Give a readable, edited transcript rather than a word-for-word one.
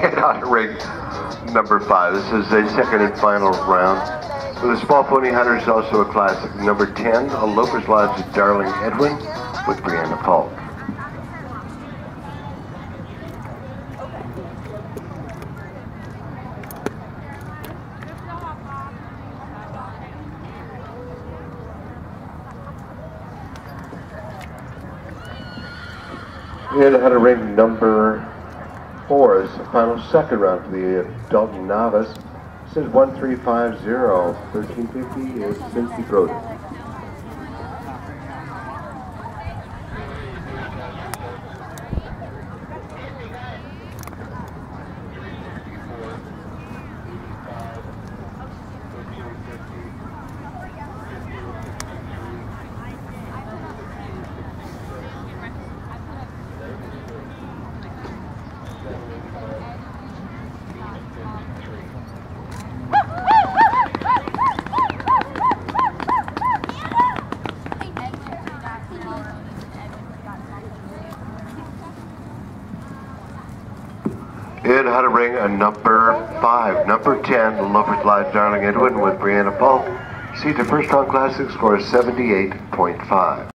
And on ring number 5. This is a second and final round. For the Small Pony Hunters, also a classic. Number 10, a Loafers Lodge Darling Edwin with Brianna Paul. And out of ring number 4 is the final second round for the Dalton novice. It says 1350, 1350 is Cynthia Brody. And how to ring a number 5, number 10, Loafers Lodge Darling Edwin with Brianna Paul. See the first round classic score is 78.5.